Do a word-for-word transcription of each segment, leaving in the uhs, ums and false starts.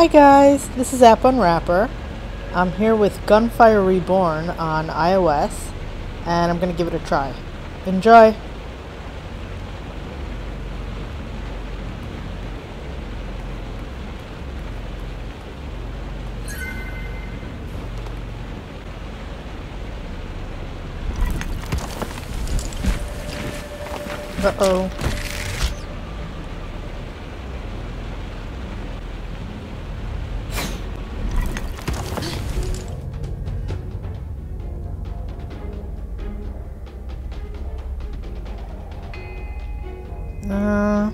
Hi guys, this is App Unwrapper. I'm here with Gunfire Reborn on iOS, and I'm gonna give it a try. Enjoy! Uh-oh. Uh,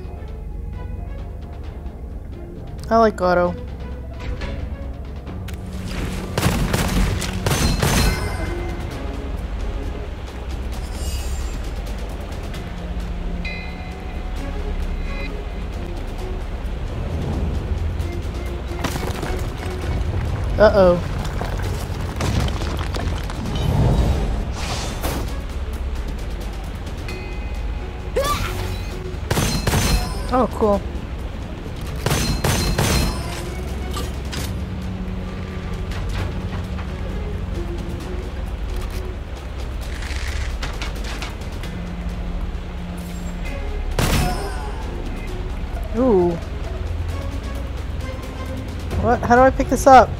I like auto. Uh-oh. Oh, cool. Ooh. What? How do I pick this up?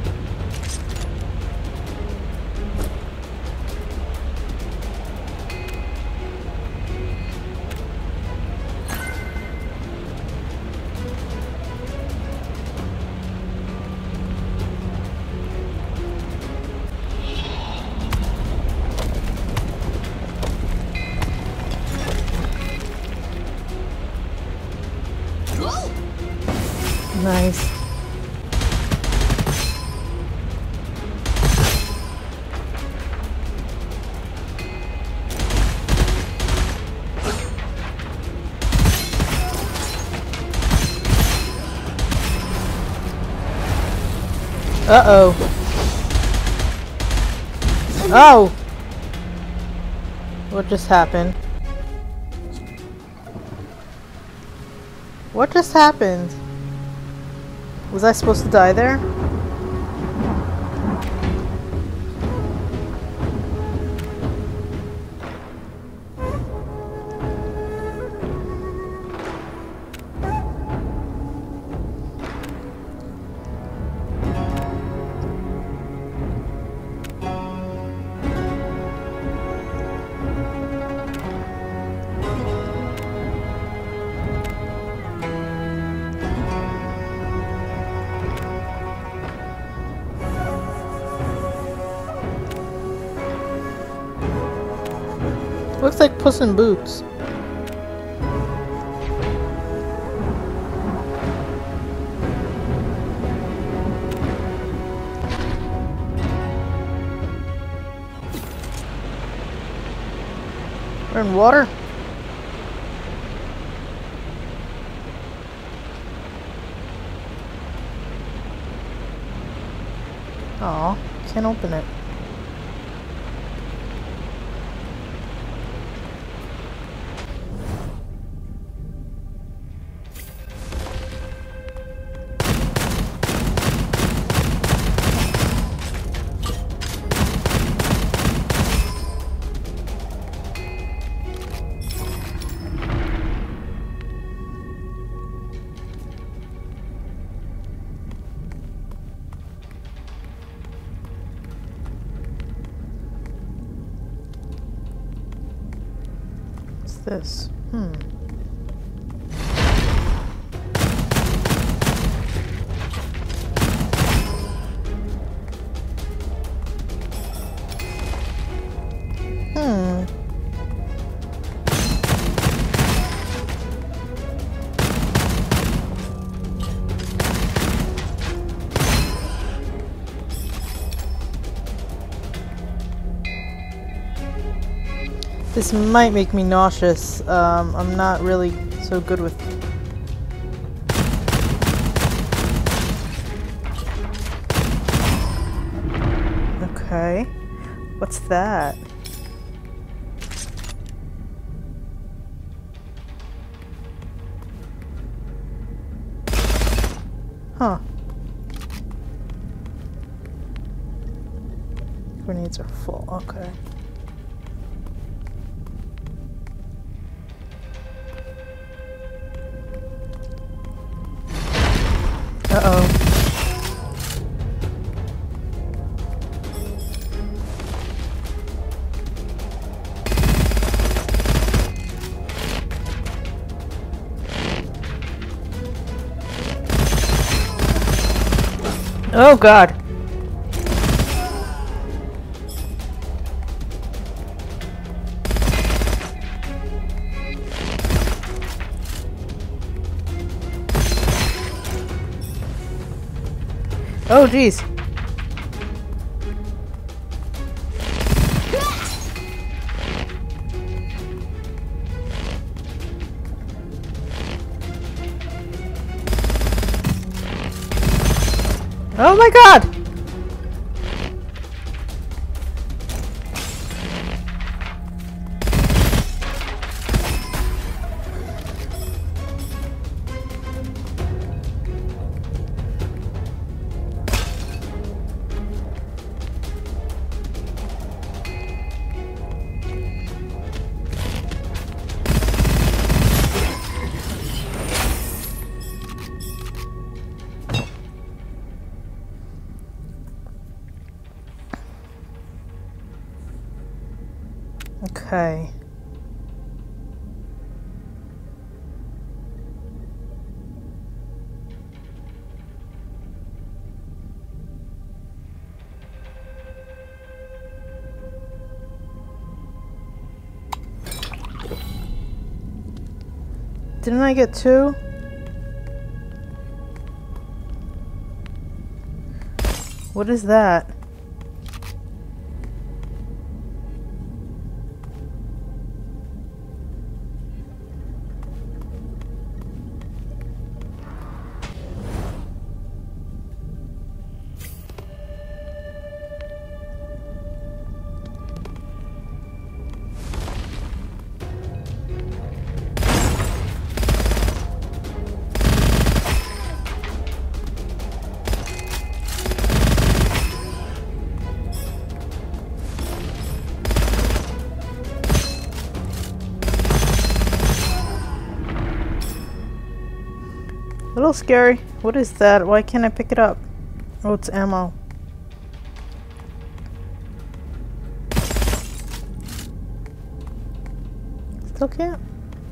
Nice. Uh-oh. Oh! What just happened? What just happened? Was I supposed to die there? Looks like Puss in Boots. We're in water. Aw, can't open it. This? Hmm. Hmm. This might make me nauseous. Um, I'm not really so good with... Okay. What's that? Huh. grenades are full. Okay. Uh-oh. Oh God. Oh geez. Oh my God! Okay. Didn't I get two? What is that? A little scary. What is that? Why can't I pick it up? Oh, it's ammo. Still can't.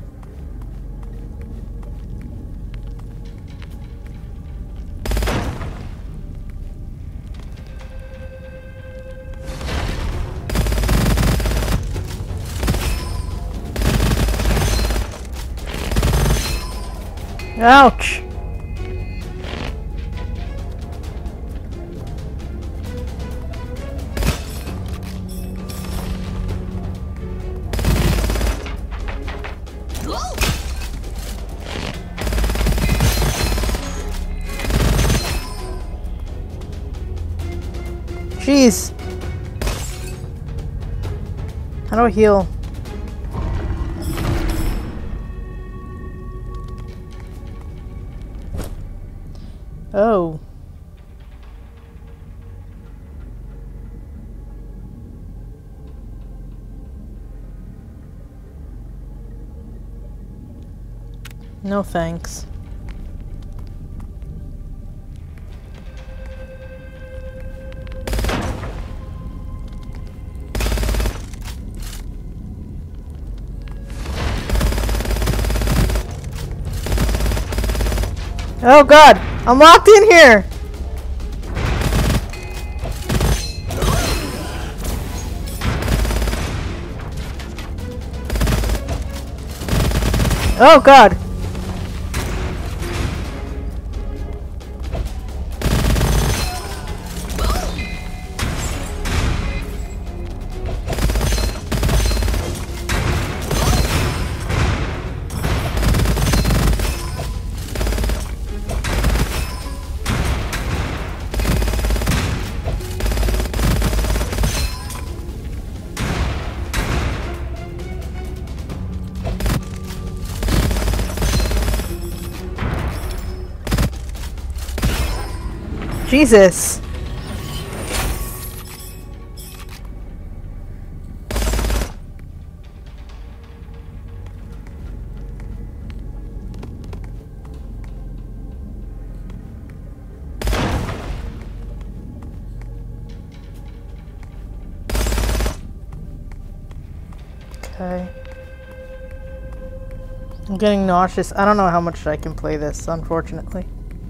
Ouch! Jeez. How do I heal? Oh. No thanks. Oh God, I'm locked in here. Oh God. Jesus. Okay. I'm getting nauseous. I don't know how much I can play this, unfortunately.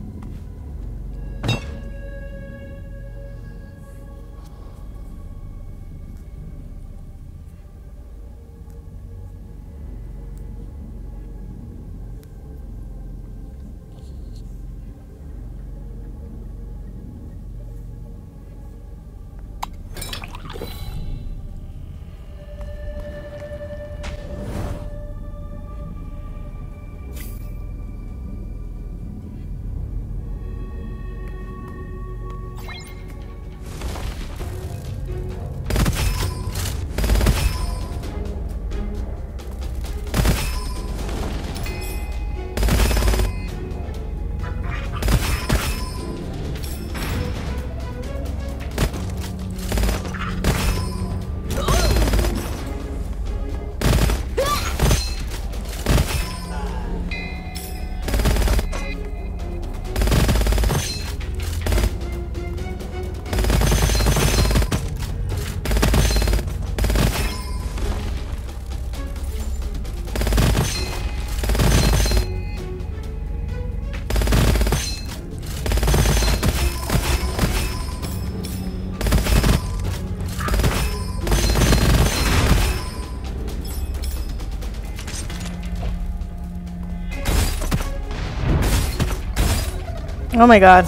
Oh my god.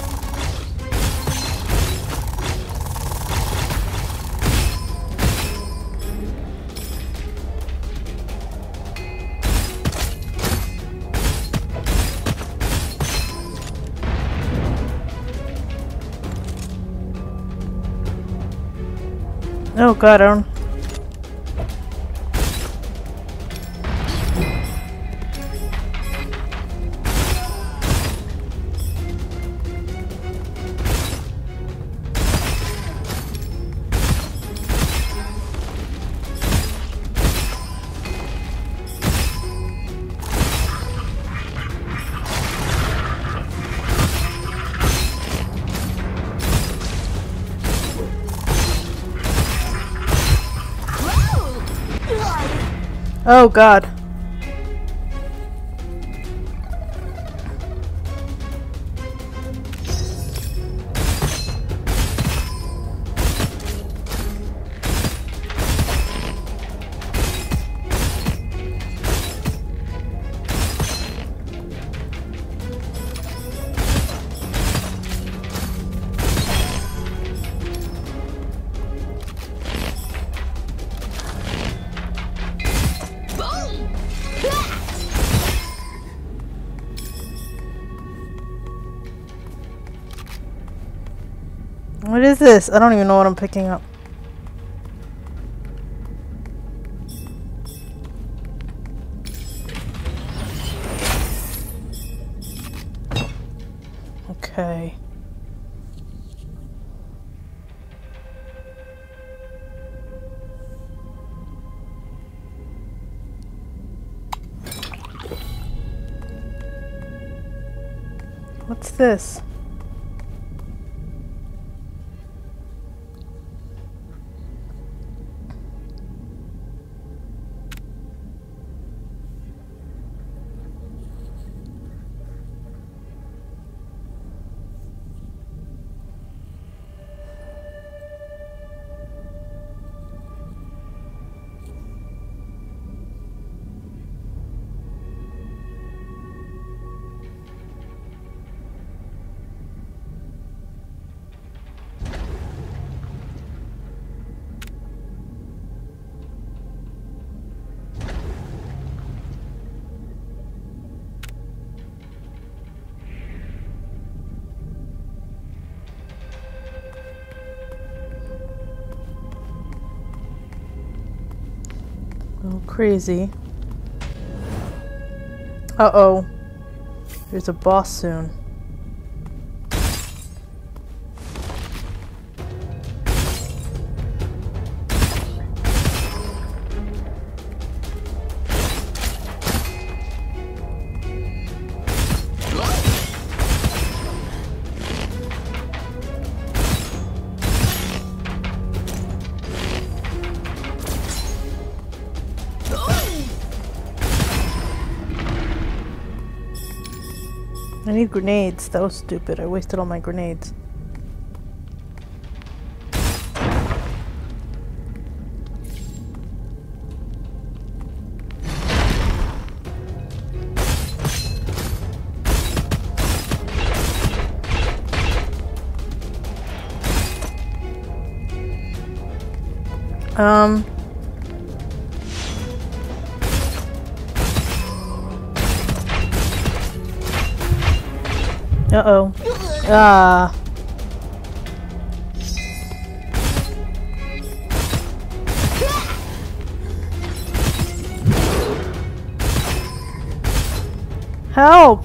Oh god, I don't... Oh god. What is this? I don't even know what I'm picking up. Okay. What's this? Oh, crazy. Uh-oh. There's a boss soon. I need grenades. That was stupid. I wasted all my grenades. Um... Uh-oh. Ah. Help!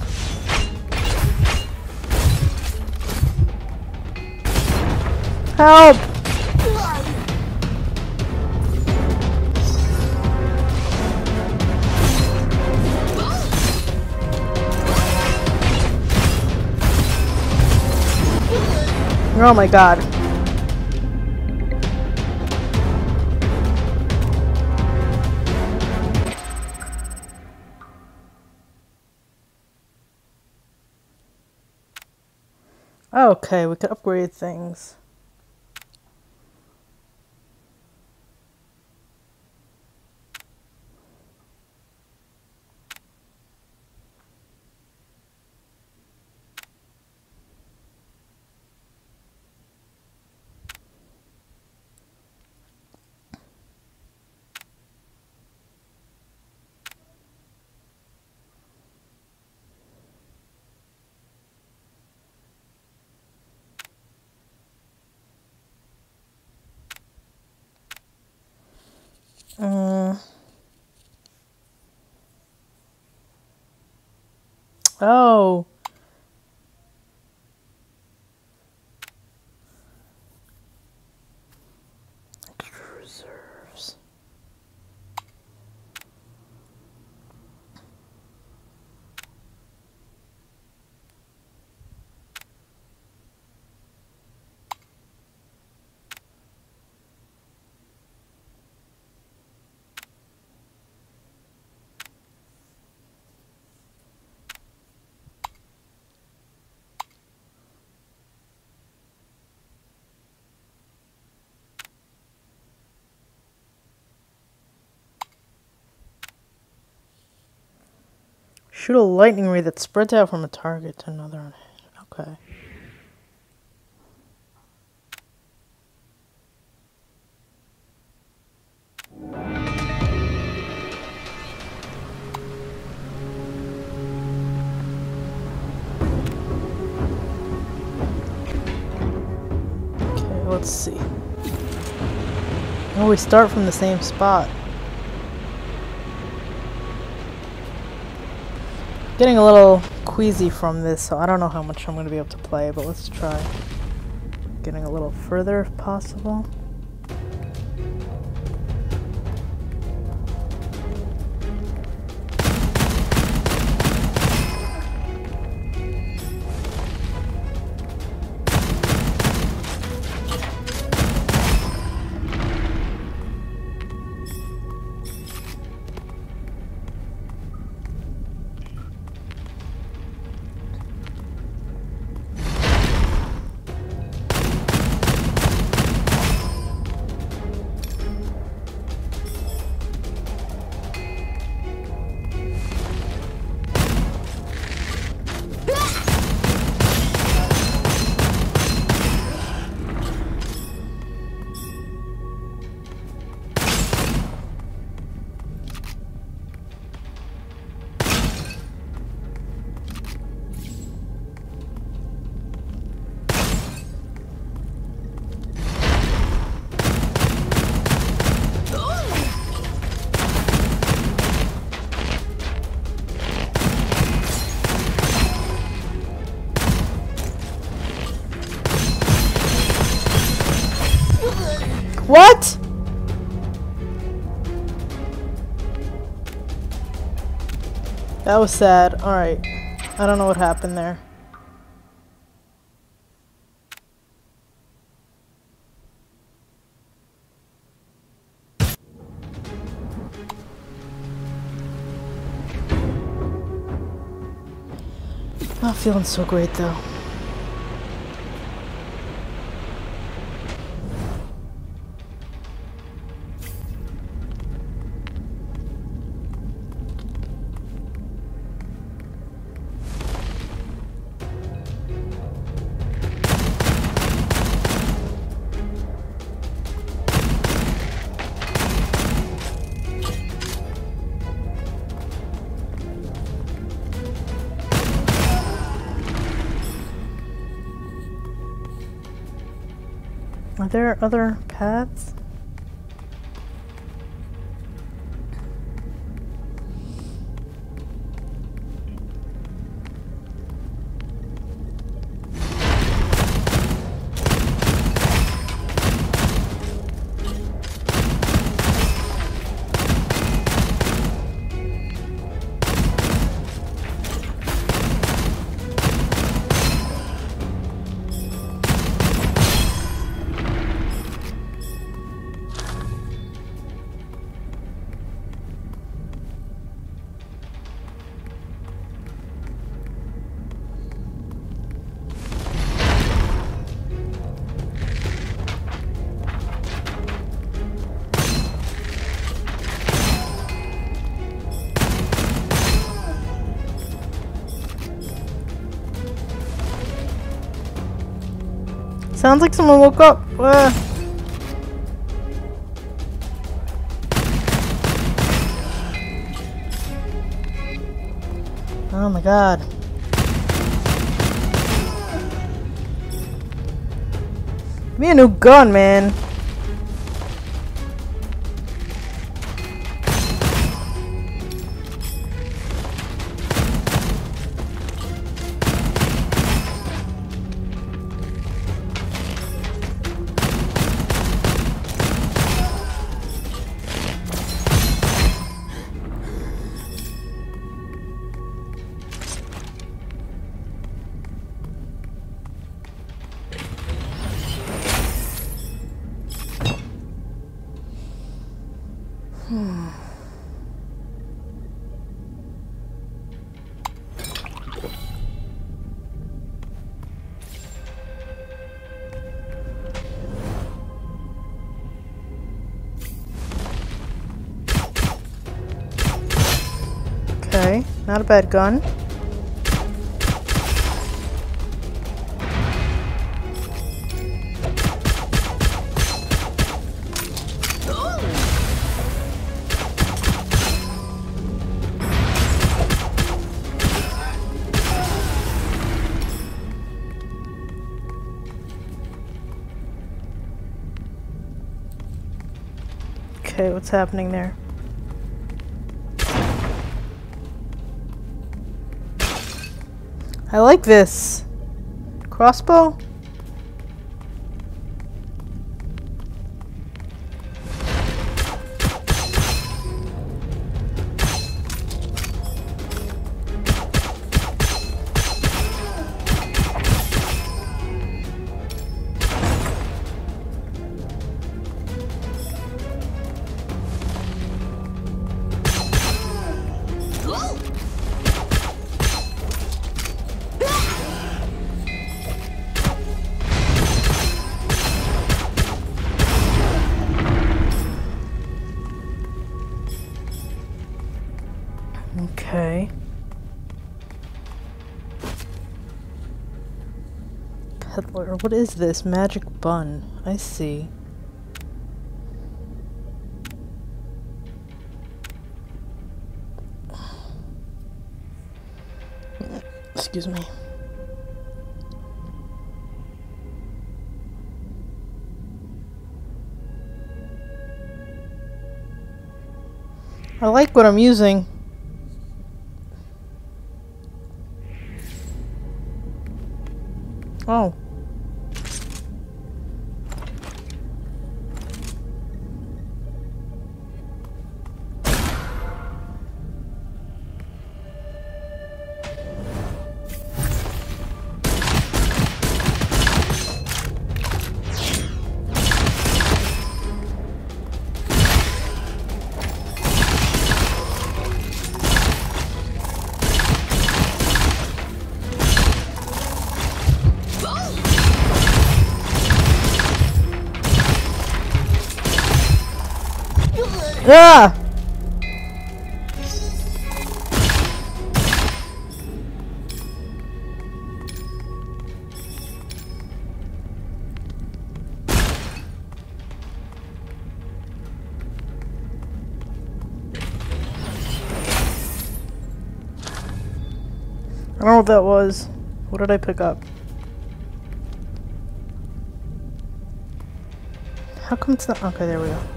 Help! Oh my god. Okay, we can upgrade things. Um, oh. Extra reserves. Shoot a lightning ray that spreads out from a target to another. Okay. Okay, let's see. Oh, we start from the same spot. Getting a little queasy from this, so I don't know how much I'm going to be able to play, but let's try getting a little further if possible. What? That was sad. Alright. I don't know what happened there. Not feeling so great though. Are there other paths? Sounds like someone woke up. Uh. Oh my god. Give me a new gun, man. Hmm. Okay, not a bad gun. Okay, what's happening there? I like this. Crossbow? Okay. Peddler, what is this? Magic bun. I see. Excuse me. I like what I'm using. Oh. Ah! I don't know what that was. What did I pick up? How come it's not? Okay, there we go.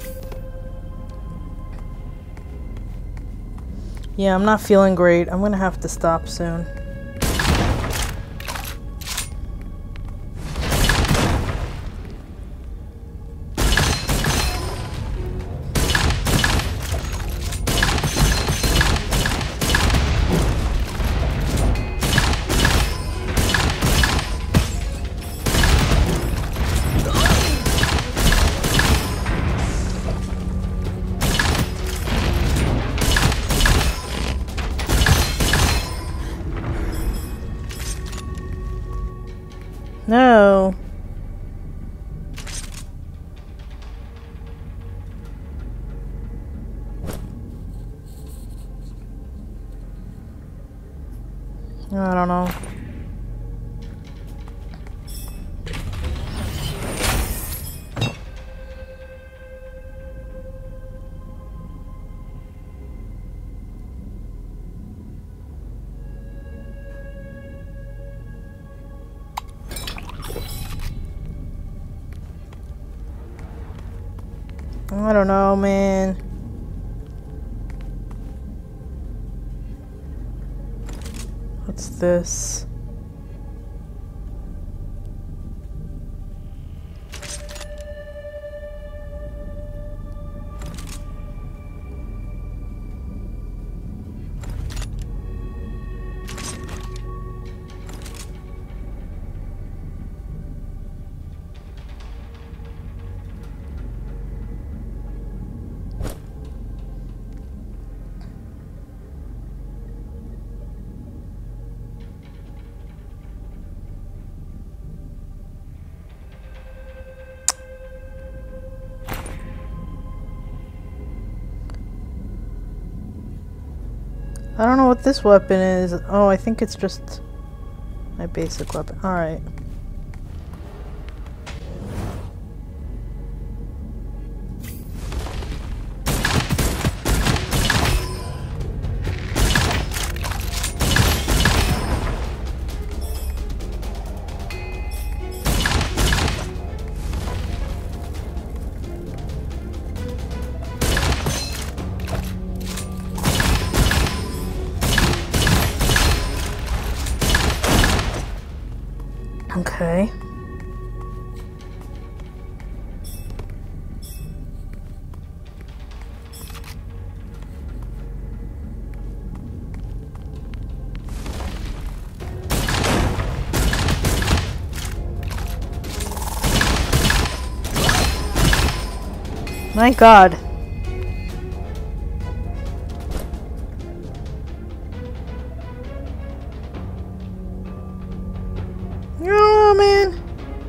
Yeah, I'm not feeling great. I'm gonna have to stop soon. No. I don't know. I don't know, man. What's this? I don't know what this weapon is. Oh, I think it's just my basic weapon. Alright. Okay. My God. Oh, man.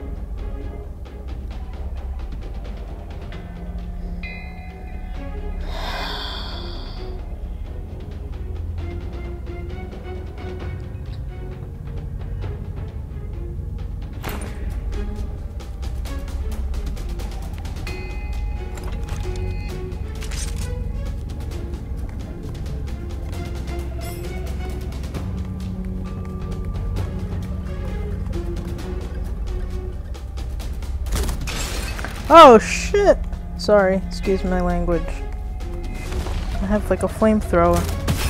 Oh shit! Sorry, excuse my language. I have like a flamethrower.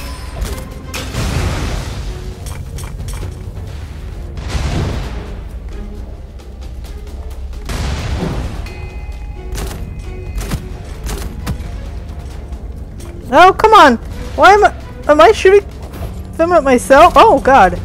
Oh, come on! Why am I- am I shooting them at myself? Oh God!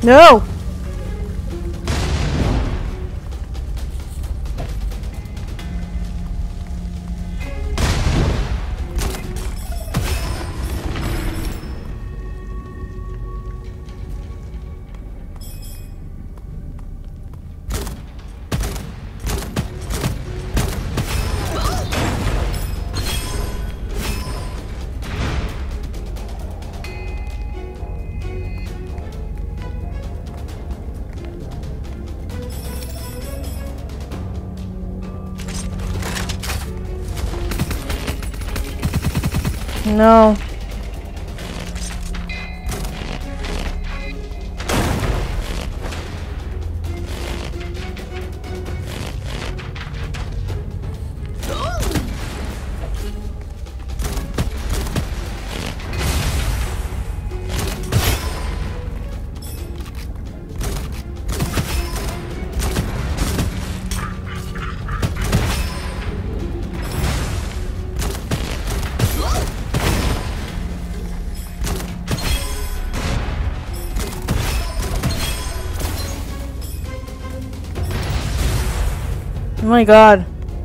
No! No. Oh my god.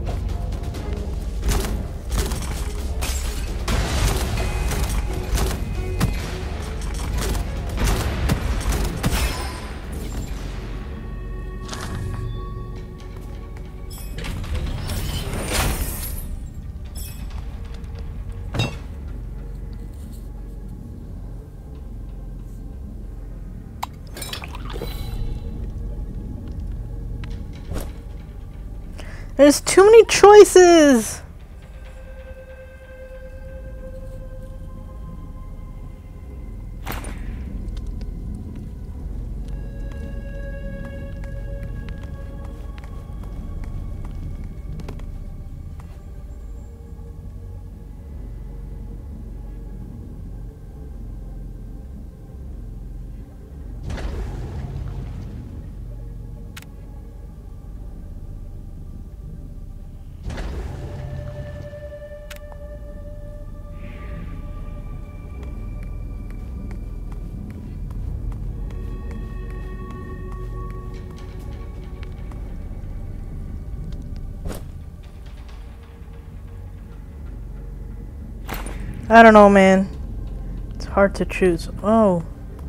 There's too many choices! I don't know, man. It's hard to choose. Oh.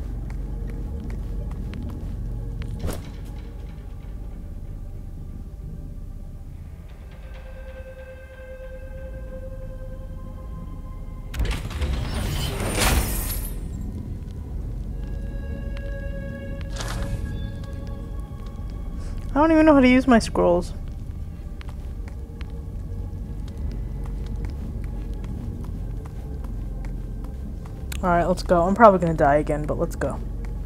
I don't even know how to use my scrolls. Alright, let's go. I'm probably gonna die again, but let's go.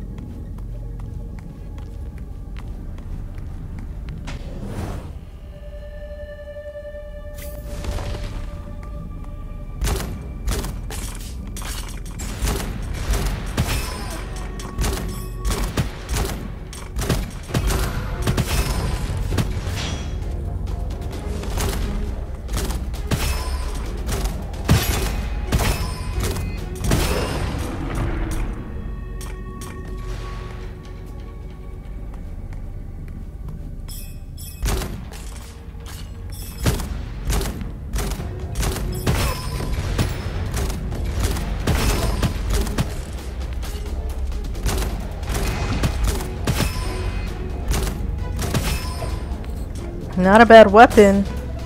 Not a bad weapon.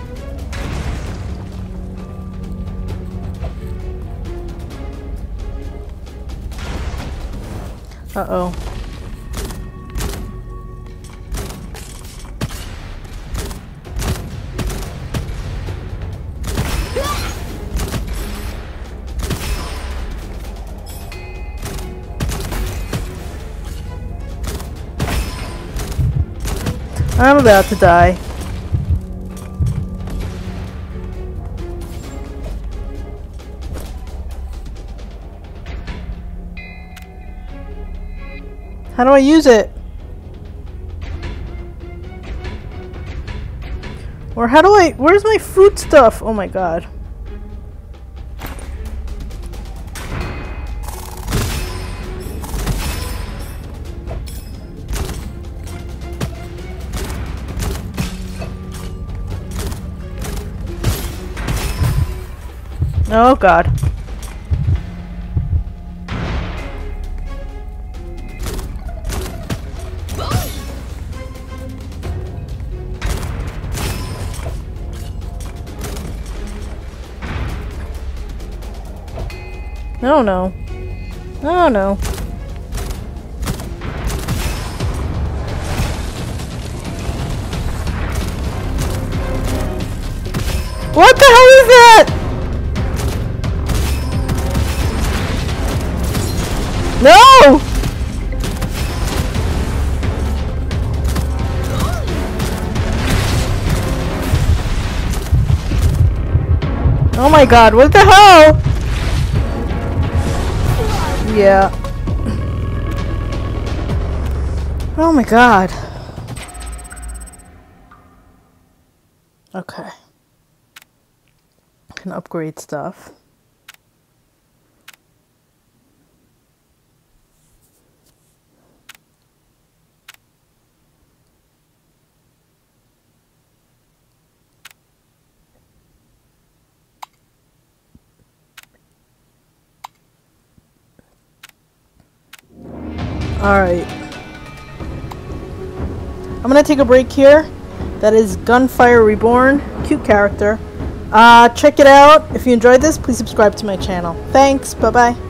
Uh-oh. I'm about to die. How do I use it? Or how do I... Where's my food stuff? Oh my god. Oh god. Oh no. Oh no. What the hell is that? No! Oh my god, what the hell? Yeah. Oh my god. Okay. Can upgrade stuff. Alright. I'm gonna take a break here. That is Gunfire Reborn. Cute character. Uh, check it out. If you enjoyed this, please subscribe to my channel. Thanks. Bye-bye.